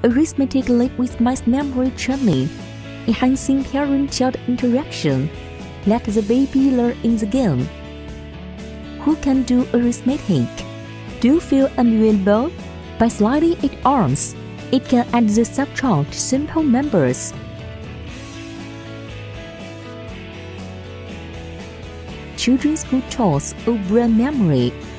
arithmetic link with math memory training, enhancing parent-child interaction. Let the baby learn in the game. Who can do arithmetic? Do you feel unavailable? By sliding its arms, it can add the subtract simple numbers. Children's food toys or brain memory.